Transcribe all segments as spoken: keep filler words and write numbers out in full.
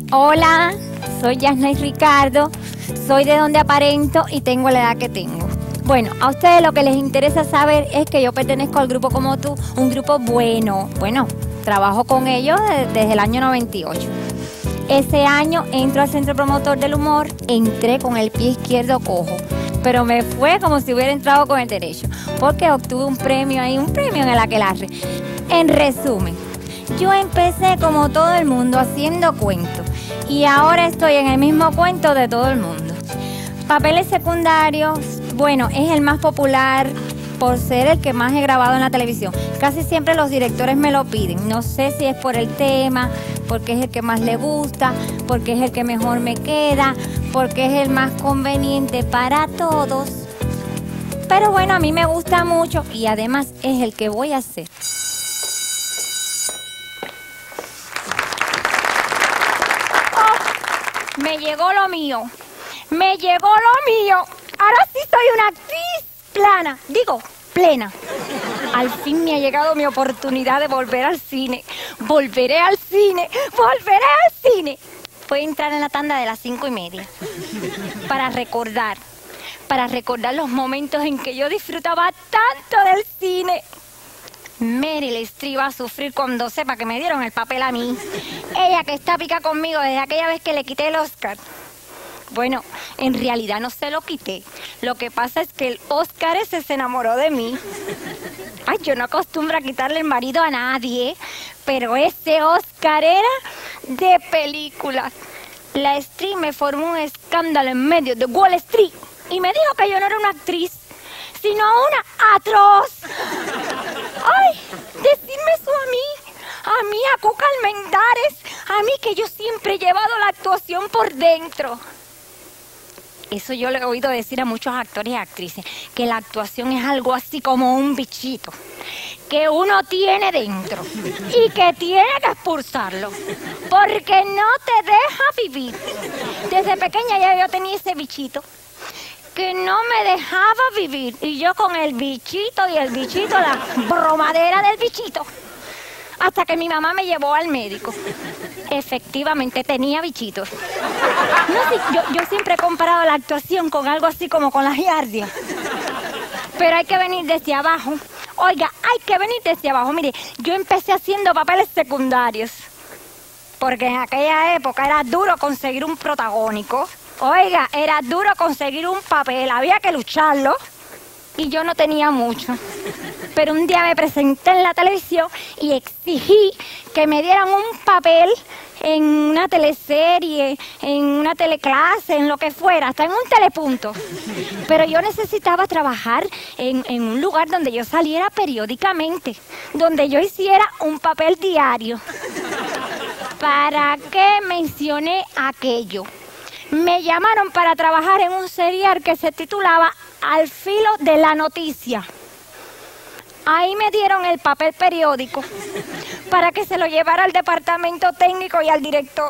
Hola, soy Yasnay Ricardo, soy de donde aparento y tengo la edad que tengo. Bueno, a ustedes lo que les interesa saber es que yo pertenezco al grupo Como Tú, un grupo bueno. Bueno, trabajo con ellos desde el año noventa y ocho. Ese año entro al Centro Promotor del Humor, entré con el pie izquierdo cojo, pero me fue como si hubiera entrado con el derecho, porque obtuve un premio ahí, un premio en el aquelarre. En resumen, yo empecé como todo el mundo haciendo cuentos y ahora estoy en el mismo cuento de todo el mundo. Papeles secundarios, bueno, es el más popular por ser el que más he grabado en la televisión. Casi siempre los directores me lo piden. No sé si es por el tema, porque es el que más le gusta, porque es el que mejor me queda, porque es el más conveniente para todos. Pero bueno, a mí me gusta mucho y además es el que voy a hacer. Oh, me llegó lo mío. Me llegó lo mío. Ahora sí soy una actriz plana. Digo, plena. Al fin me ha llegado mi oportunidad de volver al cine. Volveré al cine. Volveré al cine. Voy a entrar en la tanda de las cinco y media. Para recordar. Para recordar los momentos en que yo disfrutaba tanto del cine. Meryl Streep va a sufrir cuando sepa que me dieron el papel a mí. Ella que está pica conmigo desde aquella vez que le quité el Oscar. Bueno, en realidad no se lo quité. Lo que pasa es que el Oscar ese se enamoró de mí. Ay, yo no acostumbro a quitarle el marido a nadie, pero ese Oscar era de película. La Street me formó un escándalo en medio de Wall Street y me dijo que yo no era una actriz, sino una atroz. Ay, decirme eso a mí, a mí, a Cuca Almendares, a mí que yo siempre he llevado la actuación por dentro. Eso yo le he oído decir a muchos actores y actrices, que la actuación es algo así como un bichito que uno tiene dentro y que tiene que expulsarlo, porque no te deja vivir. Desde pequeña ya yo tenía ese bichito que no me dejaba vivir, y yo con el bichito y el bichito, la bromadera del bichito, hasta que mi mamá me llevó al médico. Efectivamente, tenía bichitos. No, sí, yo, yo siempre he comparado la actuación con algo así como con las giardias. Pero hay que venir desde abajo. Oiga, hay que venir desde abajo. Mire, yo empecé haciendo papeles secundarios, porque en aquella época era duro conseguir un protagónico. Oiga, era duro conseguir un papel, había que lucharlo. Y yo no tenía mucho. Pero un día me presenté en la televisión y exigí que me dieran un papel en una teleserie, en una teleclase, en lo que fuera, hasta en un telepunto. Pero yo necesitaba trabajar en, en un lugar donde yo saliera periódicamente, donde yo hiciera un papel diario. ¿Para qué mencioné aquello? Me llamaron para trabajar en un serial que se titulaba Al filo de la noticia. Ahí me dieron el papel periódico para que se lo llevara al departamento técnico y al director.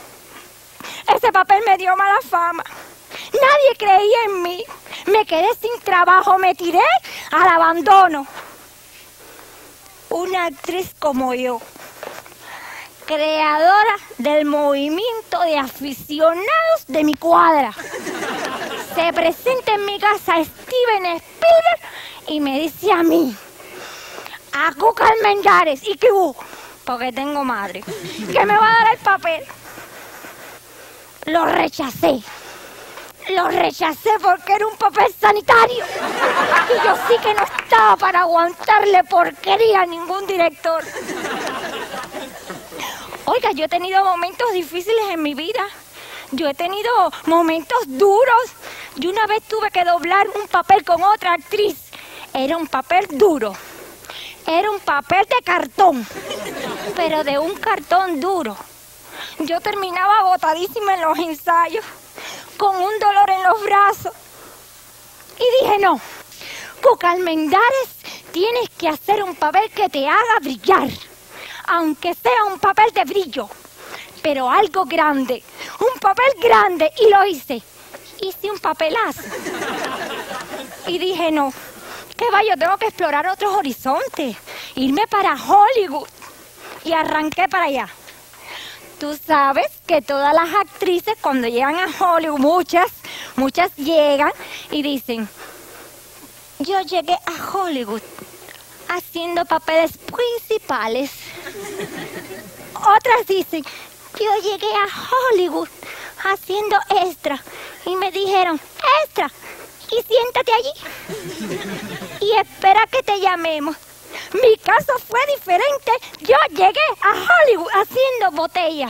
Ese papel me dio mala fama. Nadie creía en mí. Me quedé sin trabajo, me tiré al abandono. Una actriz como yo, creadora del movimiento de aficionados de mi cuadra, se presenta en mi casa Steven Spielberg y me dice a mí, a Cuca Almendares, ¿y qué hubo? Porque tengo madre, que me va a dar el papel. Lo rechacé. Lo rechacé porque era un papel sanitario. Y yo sí que no estaba para aguantarle porquería a ningún director. Oiga, yo he tenido momentos difíciles en mi vida. Yo he tenido momentos duros. Yo una vez tuve que doblar un papel con otra actriz. Era un papel duro. Era un papel de cartón, pero de un cartón duro. Yo terminaba agotadísima en los ensayos, con un dolor en los brazos. Y dije, no, Cuca Almendares, tienes que hacer un papel que te haga brillar, aunque sea un papel de brillo, pero algo grande, un papel grande. Y lo hice, hice un papelazo. Y dije, no, que va, yo tengo que explorar otros horizontes, irme para Hollywood. Y arranqué para allá. Tú sabes que todas las actrices cuando llegan a Hollywood, muchas, muchas llegan y dicen, yo llegué a Hollywood haciendo papeles principales. Otras dicen, yo llegué a Hollywood haciendo extra y me dijeron, extra, y siéntate allí y espera que te llamemos. Mi caso fue diferente. Yo llegué a Hollywood haciendo botella.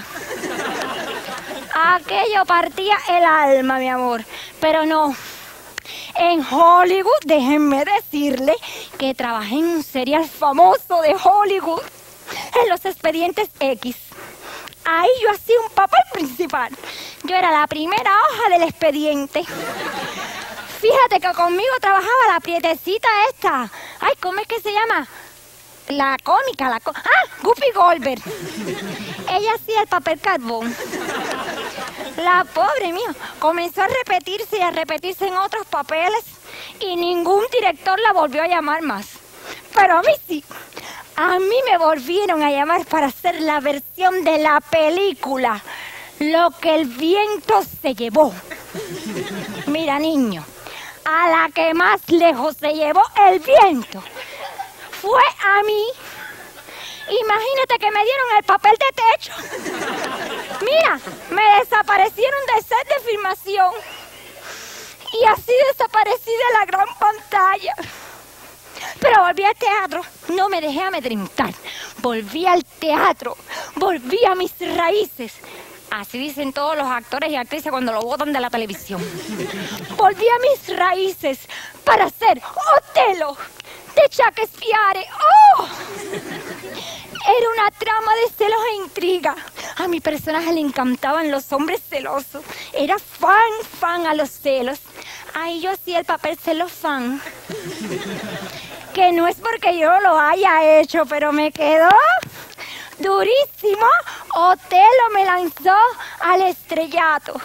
Aquello partía el alma, mi amor. Pero no. En Hollywood, déjenme decirle que trabajé en un serial famoso de Hollywood, en Los Expedientes X. Ahí yo hacía un papel principal. Yo era la primera hoja del expediente. Fíjate que conmigo trabajaba la prietecita esta. Ay, ¿cómo es que se llama? La cómica, la cómica. ¡Ah! Guppy Goldberg. Ella hacía el papel carbón. La pobre mía comenzó a repetirse y a repetirse en otros papeles y ningún director la volvió a llamar más. Pero a mí sí. A mí me volvieron a llamar para hacer la versión de la película Lo que el viento se llevó. Mira, niño, a la que más lejos se llevó el viento fue a mí. Imagínate que me dieron el papel de techo. Mira, me desaparecieron del set de filmación. Y así desaparecí de la gran pantalla. Pero volví al teatro, no me dejé amedrentar. Volví al teatro, volví a mis raíces. Así dicen todos los actores y actrices cuando lo botan de la televisión. Volví a mis raíces para hacer Otelo de Shakespeare. ¡Oh! Era una trama de celos e intriga. A mi personaje le encantaban los hombres celosos. Era fan, fan a los celos. Ahí yo hacía el papel celofán. Que no es porque yo lo haya hecho, pero me quedó durísimo. Otelo me lanzó al estrellato.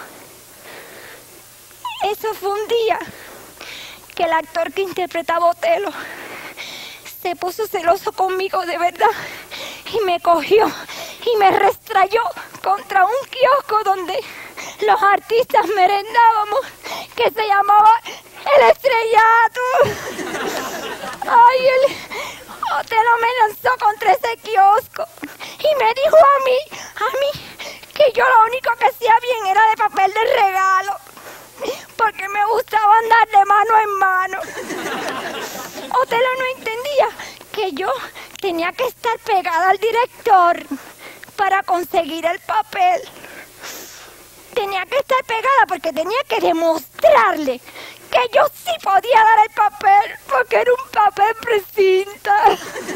Eso fue un día que el actor que interpretaba a Otelo se puso celoso conmigo de verdad y me cogió y me restrayó contra un kiosco donde los artistas merendábamos, que se llamaba El Estrellato. Ay, el Otelo me lanzó contra ese kiosco y me dijo a mí, a mí, que yo lo único que hacía bien era de papel de regalo, porque me gustaba andar de mano en mano. Otelo no entendía que yo tenía que estar pegada al director para conseguir el papel. Tenía que estar pegada porque tenía que demostrarle que yo sí podía dar el papel, porque era un papel precinta.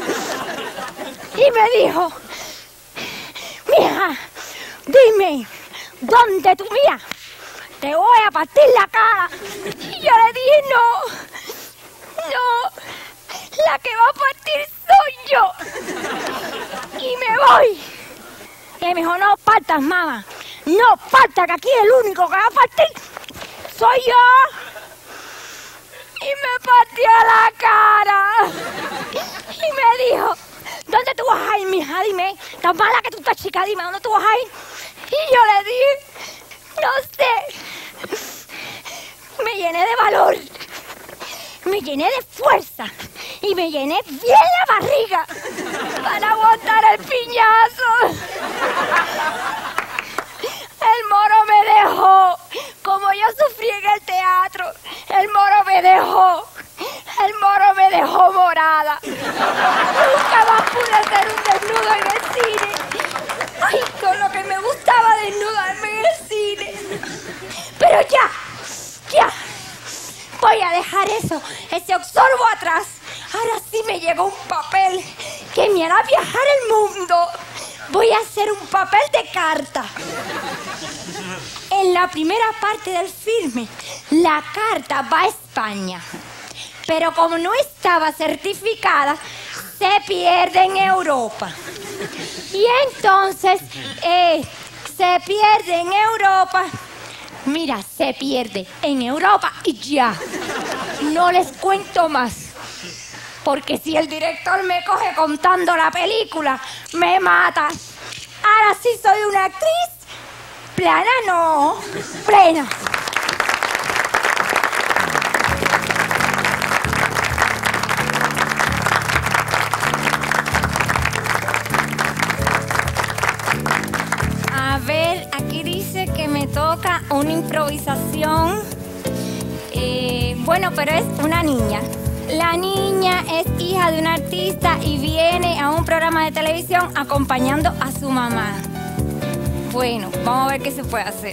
Y me dijo, mija, dime, ¿dónde tú, mira? Te voy a partir la cara. Y yo le dije, no, no, la que va a partir soy yo. Y me voy. Y me dijo, no partas, mamá, no partas, que aquí el único que va a partir soy yo. Y me partió la cara. Y me dijo, ¿dónde tú vas a ir, mija? Dime, tan mala que tú estás, chica, dime, ¿dónde tú vas a ir? Y yo le dije, no sé. Me llené de valor, me llené de fuerza y me llené bien la barriga para aguantar el piñazo. El moro me dejó, como yo sufrí en el teatro, el moro me dejó, el moro me dejó morada. Nunca más pude hacer un desnudo en el cine. Ay, con lo que me gustaba desnudarme en el cine. Pero ya, ya, voy a dejar eso, ese absorbo atrás. Ahora sí me llegó un papel que me hará viajar el mundo. Voy a hacer un papel de carta. En la primera parte del filme, la carta va a España. Pero como no estaba certificada, se pierde en Europa. Y entonces, eh, se pierde en Europa. Mira, se pierde en Europa y ya. No les cuento más. Porque si el director me coge contando la película, me mata. Ahora ahora sí soy una actriz. Plana no, plena. A ver, aquí dice que me toca una improvisación. Eh, bueno, pero es una niña. La niña es hija de un artista y viene a un programa de televisión acompañando a su mamá. Bueno, vamos a ver qué se puede hacer.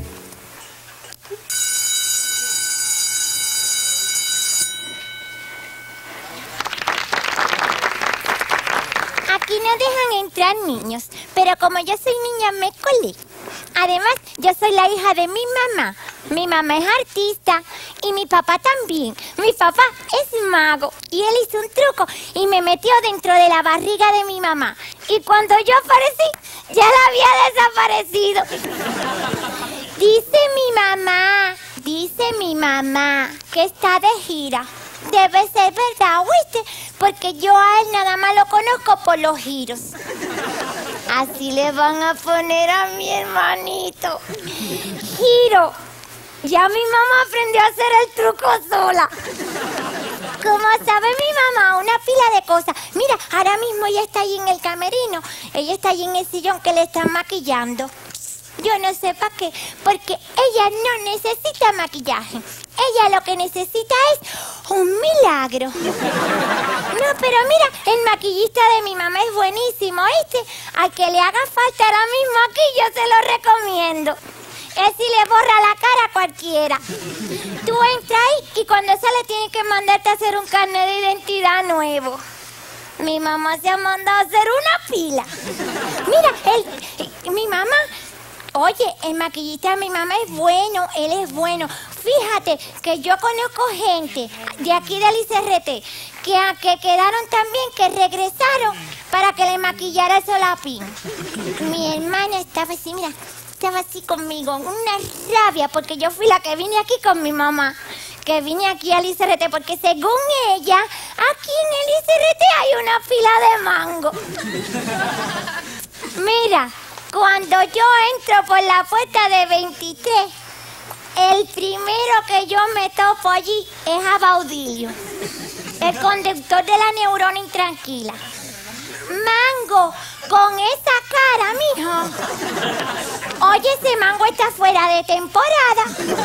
Aquí no dejan entrar niños, pero como yo soy niña me colé. Además, yo soy la hija de mi mamá. Mi mamá es artista y mi papá también. Mi papá es mago y él hizo un truco y me metió dentro de la barriga de mi mamá. Y cuando yo aparecí, ya la había desaparecido. Dice mi mamá, dice mi mamá que está de gira. Debe ser verdad, ¿oíste? Porque yo a él nada más lo conozco por los giros. Así le van a poner a mi hermanito. Giro. Ya mi mamá aprendió a hacer el truco sola. Como sabe mi mamá, una pila de cosas. Mira, ahora mismo ella está ahí en el camerino. Ella está ahí en el sillón que le están maquillando. Yo no sé para qué, porque ella no necesita maquillaje. Ella lo que necesita es un milagro. No, pero mira, el maquillista de mi mamá es buenísimo, ¿viste? Al que le haga falta ahora mismo aquí, yo se lo recomiendo. Es si le borra la cara a cualquiera. Tú entras ahí y cuando sale tiene que mandarte a hacer un carnet de identidad nuevo. Mi mamá se ha mandado a hacer una pila. Mira, el, mi mamá... Oye, el maquillista de mi mamá es bueno, él es bueno. Fíjate que yo conozco gente de aquí del I C R T que, a, que quedaron también, que regresaron para que le maquillara el solapín. Mi hermana estaba así, mira, estaba así conmigo, una rabia, porque yo fui la que vine aquí con mi mamá. Que vine aquí al I C R T, porque según ella, aquí en el I C R T hay una fila de mango. Mira. Cuando yo entro por la puerta de veintitrés, el primero que yo me topo allí es a Baudilio, el conductor de la neurona intranquila. Mango, con esa cara, mijo. Oye, ese mango está fuera de temporada.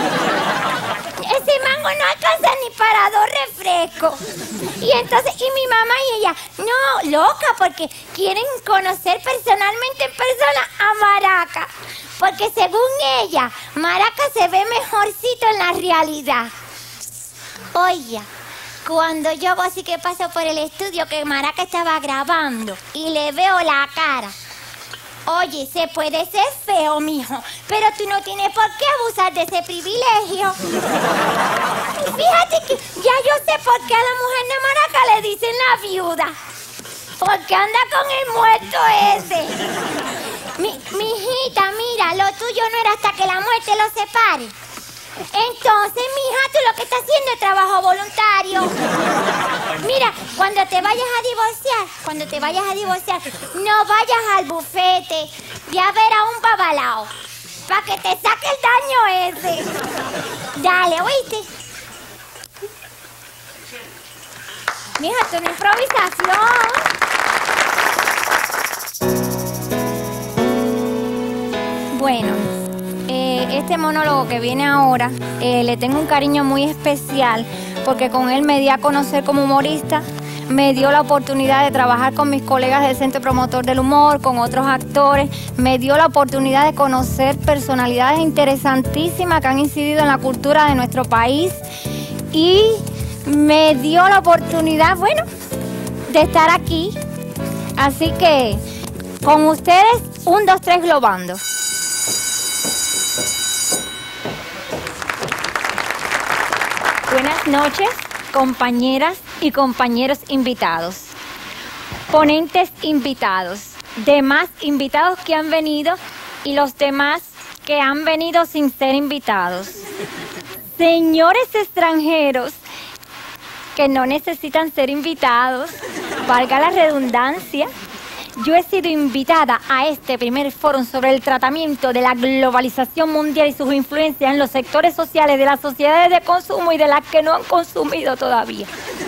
Ese mango no alcanza ni para dos refrescos. Y entonces, y mi mamá y ella, no, loca, porque quieren conocer personalmente en persona a Maraca. Porque según ella, Maraca se ve mejorcito en la realidad. Oye, cuando yo voy así que paso por el estudio que Maraca estaba grabando y le veo la cara. Oye, se puede ser feo, mijo, pero tú no tienes por qué abusar de ese privilegio. Y fíjate que ya yo sé por qué a la mujer de Maraca le dicen la viuda. Porque anda con el muerto ese. Mi, mi hijita, mira, lo tuyo no era hasta que la muerte los separe. Entonces, mija, tú lo que estás haciendo es trabajo voluntario. Mira, cuando te vayas a divorciar, cuando te vayas a divorciar, no vayas al bufete y a ver a un babalao, para que te saque el daño ese. Dale, ¿oíste? Mija, esto es una improvisación. Bueno, eh, este monólogo que viene ahora, eh, le tengo un cariño muy especial porque con él me di a conocer como humorista, me dio la oportunidad de trabajar con mis colegas del Centro Promotor del Humor, con otros actores, me dio la oportunidad de conocer personalidades interesantísimas que han incidido en la cultura de nuestro país y me dio la oportunidad, bueno, de estar aquí. Así que, con ustedes, un, dos, tres, globando. Buenas noches, compañeras y compañeros invitados, ponentes invitados, demás invitados que han venido y los demás que han venido sin ser invitados, señores extranjeros que no necesitan ser invitados, valga la redundancia, yo he sido invitada a este primer foro sobre el tratamiento de la globalización mundial y sus influencias en los sectores sociales de las sociedades de consumo y de las que no han consumido todavía.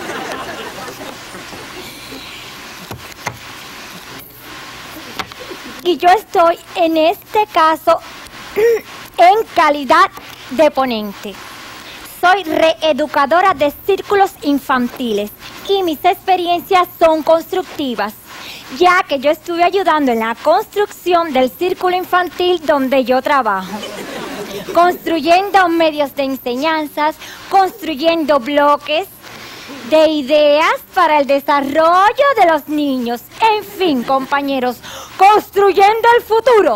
Y yo estoy en este caso en calidad de ponente. Soy reeducadora de círculos infantiles y mis experiencias son constructivas, ya que yo estuve ayudando en la construcción del círculo infantil donde yo trabajo, construyendo medios de enseñanzas, construyendo bloques de ideas para el desarrollo de los niños. En fin, compañeros, construyendo el futuro.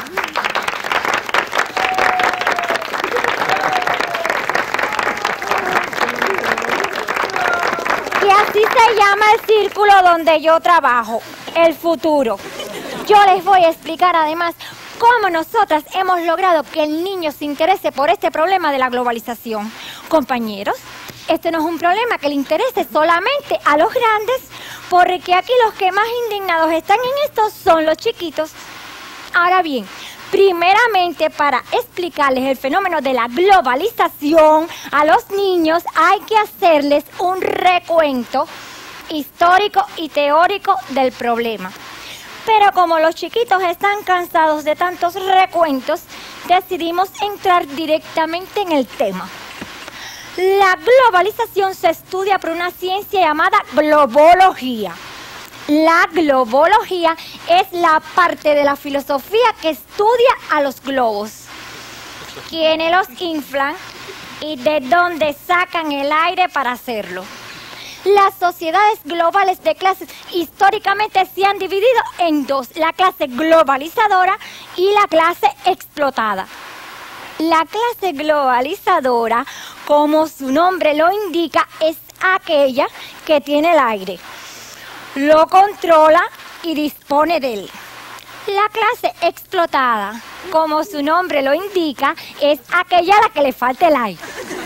Y así se llama el círculo donde yo trabajo, el futuro. Yo les voy a explicar además cómo nosotras hemos logrado que el niño se interese por este problema de la globalización. Compañeros, este no es un problema que le interese solamente a los grandes, porque aquí los que más indignados están en esto son los chiquitos. Ahora bien, primeramente, para explicarles el fenómeno de la globalización a los niños, hay que hacerles un recuento histórico y teórico del problema. Pero como los chiquitos están cansados de tantos recuentos, decidimos entrar directamente en el tema. La globalización se estudia por una ciencia llamada globología. La globología es la parte de la filosofía que estudia a los globos, quiénes los inflan y de dónde sacan el aire para hacerlo. Las sociedades globales de clases históricamente se han dividido en dos, la clase globalizadora y la clase explotada. La clase globalizadora, como su nombre lo indica, es aquella que tiene el aire, lo controla y dispone de él. La clase explotada, como su nombre lo indica, es aquella a la que le falta el aire.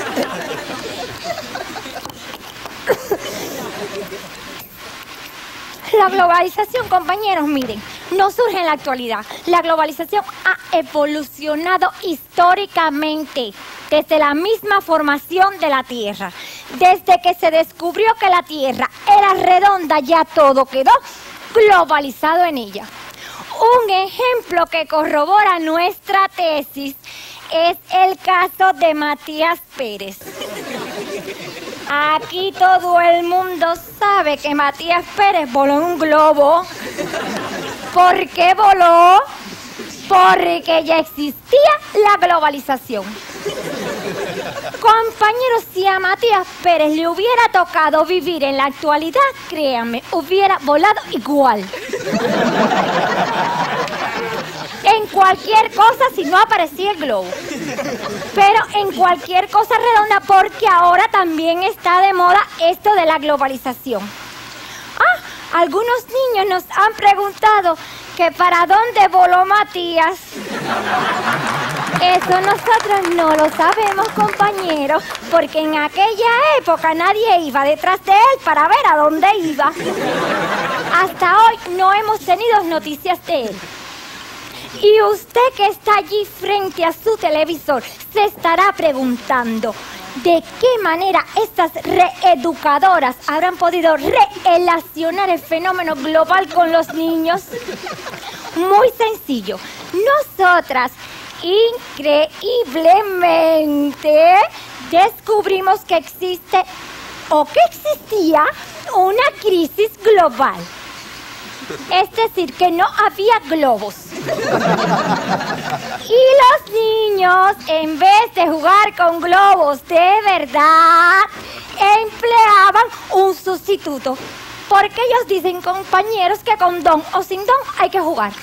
La globalización, compañeros, miren, no surge en la actualidad. La globalización ha evolucionado históricamente desde la misma formación de la Tierra. Desde que se descubrió que la Tierra era redonda, ya todo quedó globalizado en ella. Un ejemplo que corrobora nuestra tesis es el caso de Matías Pérez. Aquí todo el mundo sabe que Matías Pérez voló en un globo. ¿Por qué voló? Porque ya existía la globalización. Compañeros, si a Matías Pérez le hubiera tocado vivir en la actualidad, créanme, hubiera volado igual. En cualquier cosa si no aparecía el globo. Pero en cualquier cosa redonda, porque ahora también está de moda esto de la globalización. Ah, algunos niños nos han preguntado que para dónde voló Matías. Eso nosotros no lo sabemos, compañeros, porque en aquella época nadie iba detrás de él para ver a dónde iba. Hasta hoy no hemos tenido noticias de él. Y usted que está allí frente a su televisor se estará preguntando de qué manera estas reeducadoras habrán podido relacionar el fenómeno global con los niños. Muy sencillo. Nosotras increíblemente descubrimos que existe o que existía una crisis global. Es decir, que no había globos. Y los niños, en vez de jugar con globos de verdad, empleaban un sustituto. Porque ellos dicen, compañeros, que con don o sin don hay que jugar.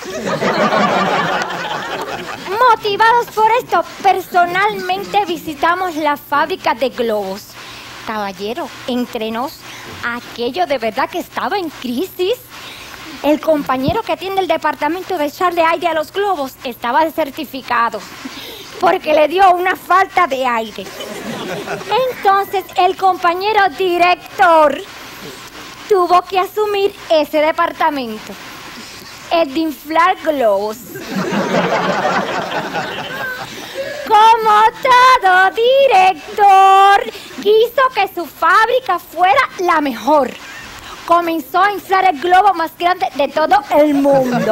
Motivados por esto, personalmente visitamos la fábrica de globos. Caballero, entre nos, aquello de verdad que estaba en crisis. El compañero que atiende el departamento de echarle aire a los globos estaba desertificado porque le dio una falta de aire. Entonces el compañero director tuvo que asumir ese departamento. el de inflar globos. Como todo director, quiso que su fábrica fuera la mejor. Comenzó a inflar el globo más grande de todo el mundo.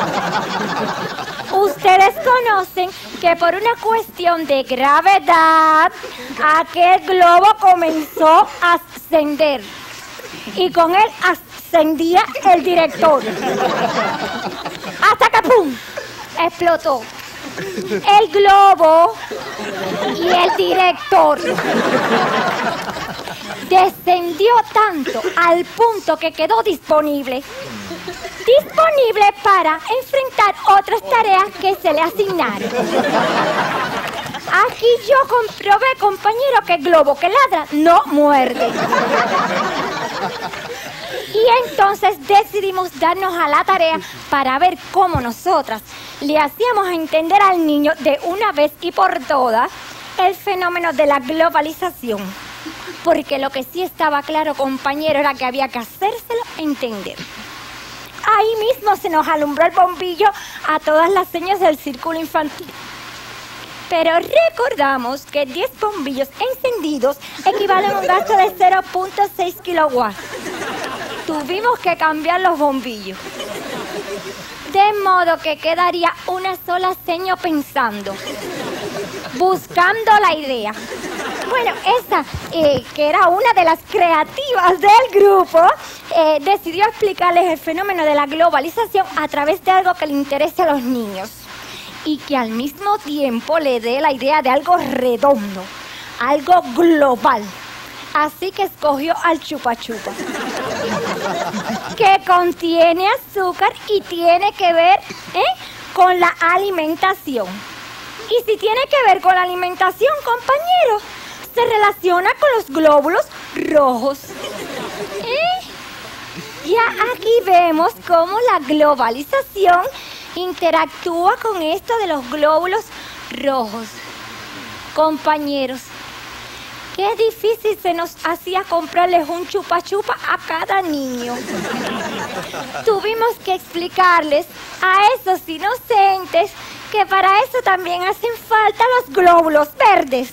Ustedes conocen que por una cuestión de gravedad, aquel globo comenzó a ascender. Y con él ascendía el director. Hasta que ¡pum! Explotó el globo y el director. Descendió tanto al punto que quedó disponible. Disponible para enfrentar otras tareas que se le asignaron. Aquí yo comprobé, compañero, que el globo que ladra no muerde. Y entonces decidimos darnos a la tarea para ver cómo nosotras le hacíamos entender al niño de una vez y por todas el fenómeno de la globalización. Porque lo que sí estaba claro, compañero, era que había que hacérselo entender. Ahí mismo se nos alumbró el bombillo a todas las señas del círculo infantil. Pero recordamos que diez bombillos encendidos equivalen a un gasto de cero punto seis kilowatts. Tuvimos que cambiar los bombillos. De modo que quedaría una sola seña pensando, buscando la idea. Bueno, esa, eh, que era una de las creativas del grupo, eh, decidió explicarles el fenómeno de la globalización a través de algo que le interese a los niños y que al mismo tiempo le dé la idea de algo redondo, algo global. Así que escogió al chupa chupa, que contiene azúcar y tiene que ver ¿eh? con la alimentación. Y si tiene que ver con la alimentación, compañeros, se relaciona con los glóbulos rojos. ¿Eh? Ya aquí vemos cómo la globalización interactúa con esto de los glóbulos rojos. Compañeros, qué difícil se nos hacía comprarles un chupa chupa a cada niño. Tuvimos que explicarles a esos inocentes que para eso también hacen falta los glóbulos verdes.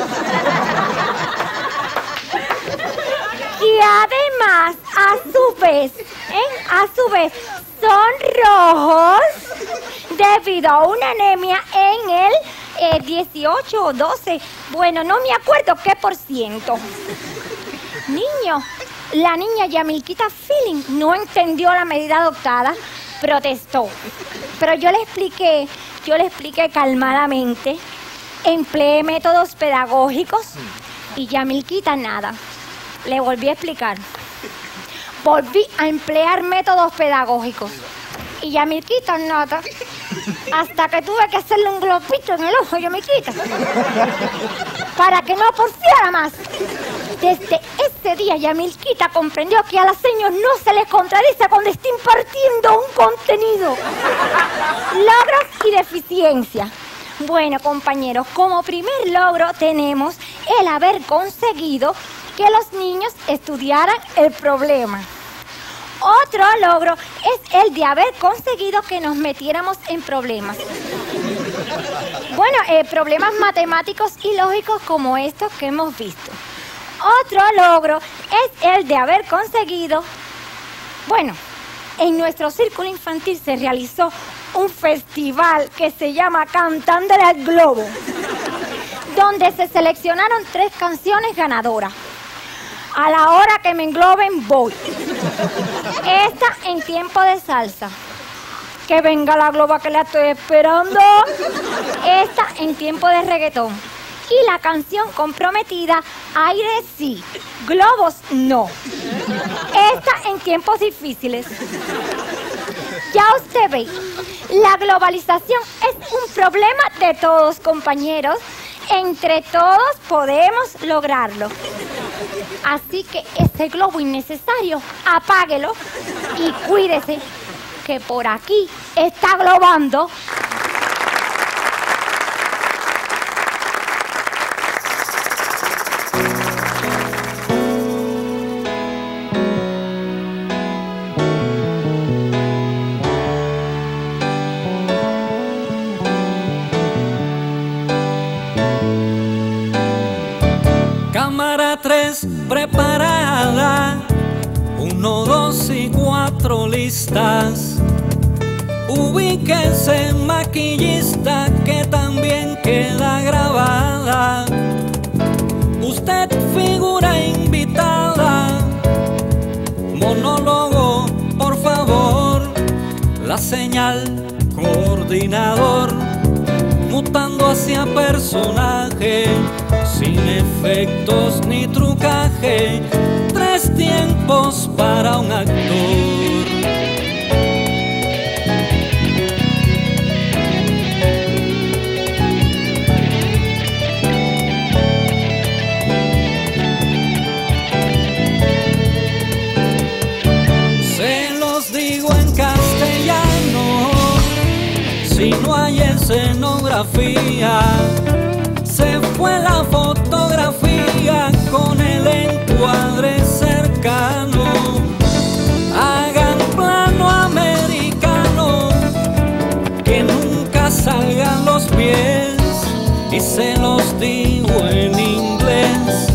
Y además, a su vez, ¿eh? a su vez, son rojos debido a una anemia en el eh, dieciocho o doce, bueno, no me acuerdo qué por ciento. Niño, la niña Yamilquita Feeling no entendió la medida adoptada, protestó. Pero yo le expliqué, yo le expliqué calmadamente, empleé métodos pedagógicos y Yamilquita nada. Le volví a explicar. Volví a emplear métodos pedagógicos. Y Yamilquita nada. Hasta que tuve que hacerle un globito en el ojo, Yamilquita. Para que no porfiara más. Desde ese día, Yamilquita comprendió que a las señas no se les contradice cuando está impartiendo un contenido. Logros y deficiencias. Bueno, compañeros, como primer logro tenemos el haber conseguido que los niños estudiaran el problema. Otro logro es el de haber conseguido que nos metiéramos en problemas. Bueno, eh, problemas matemáticos y lógicos como estos que hemos visto. Otro logro es el de haber conseguido, bueno, en nuestro círculo infantil se realizó un festival que se llama Cantándole al Globo, donde se seleccionaron tres canciones ganadoras. A la hora que me engloben voy. Esta en tiempo de salsa. Que venga la globa que la estoy esperando. Esta en tiempo de reggaetón. Y la canción comprometida, aire sí, globos no. Esta en tiempos difíciles. Ya usted ve, la globalización es un problema de todos, compañeros. Entre todos podemos lograrlo. Así que ese globo innecesario, apáguelo y cuídese, que por aquí está globando. preparada, uno, dos y cuatro listas. Ubíquese, maquillista, que también queda grabada. Usted figura invitada. Monólogo, por favor. La señal, coordinador, mutando hacia personaje, sin efectos ni trucaje. Tres tiempos para un actor. Si no hay escenografía, se fue la fotografía con el encuadre cercano. Hagan plano americano, que nunca salgan los pies, y se los digo en inglés.